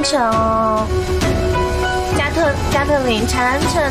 安城哦，加特林长安城。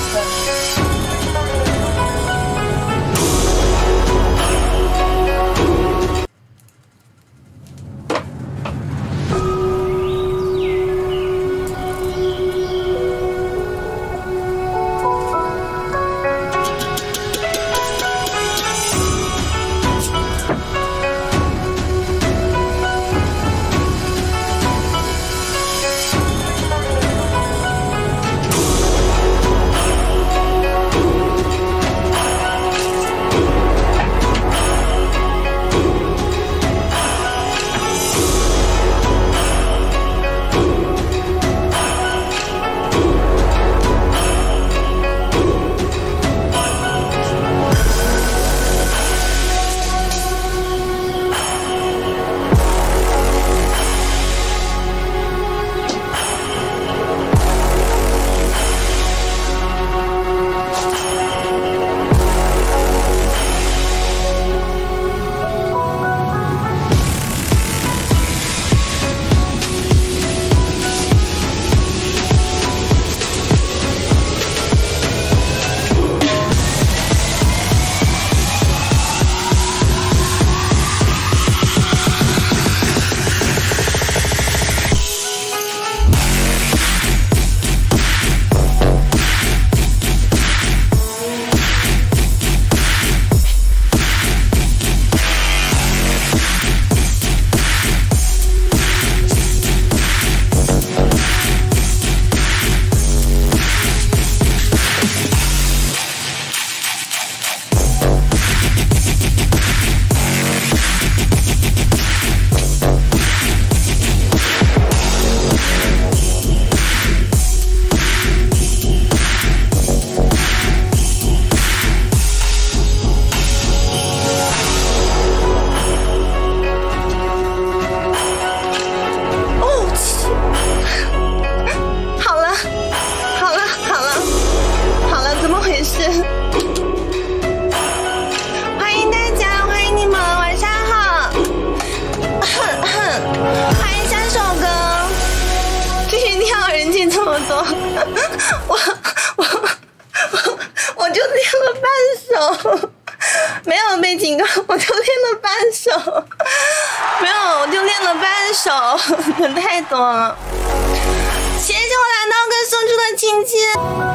我就练了半首，没有被警告，我就练了半首，没有，我就练了半首，人太多了。谢谢我蓝刀哥送出的亲亲。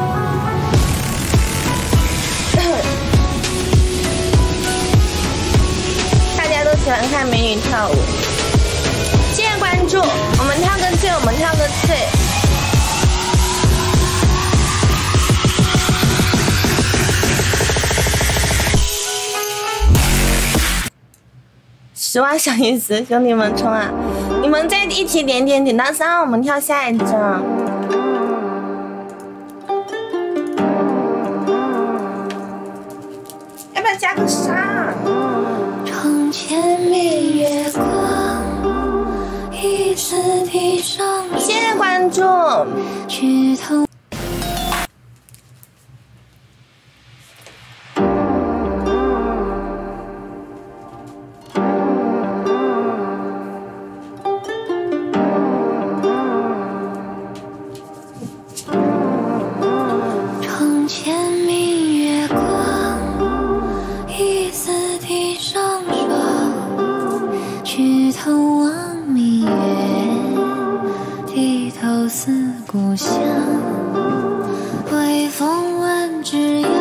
大家都喜欢看美女跳舞，谢谢关注，我们跳个最，我们跳个最。10万小意思，兄弟们冲啊！你们再一起点到3，我们跳下一张。要不要加个啥？窗前明月光，一次地上。谢谢关注。举头。故乡，微风吻枝桠，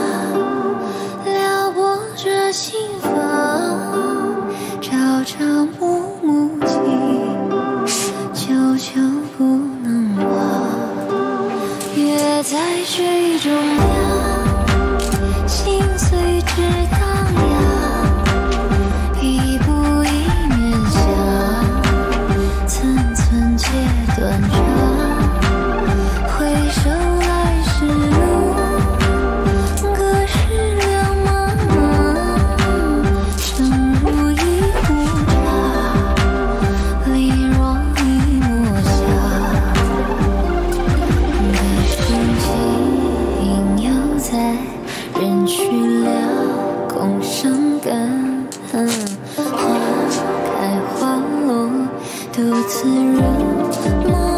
撩拨着心房，朝朝暮暮情，久久不能忘。月在水中央，心随之荡漾，一步一面香，寸寸皆断肠。回首来时路，隔世两茫茫。生如一壶茶，离若一抹霞。可深情又在，人去了空生根。花开花落，独自入梦。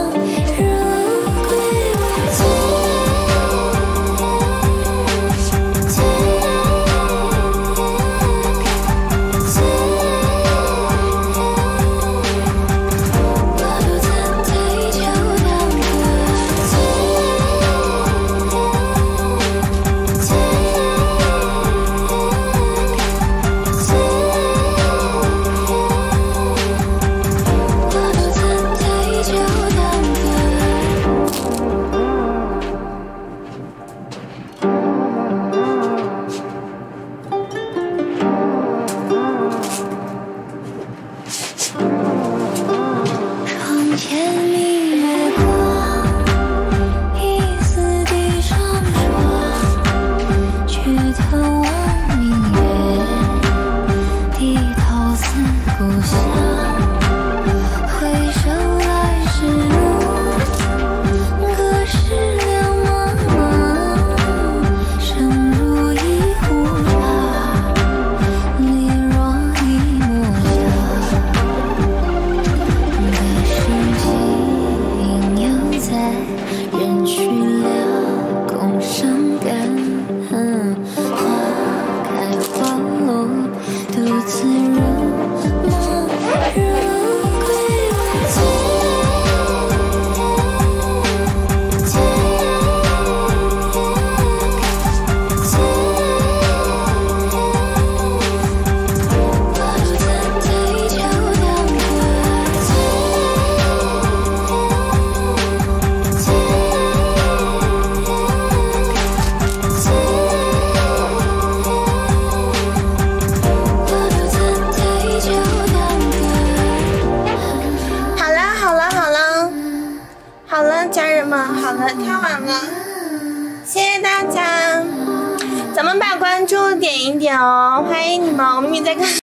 家人们，好了，跳完了，谢谢大家，咱们把关注点一点哦，欢迎你们，我明明在看。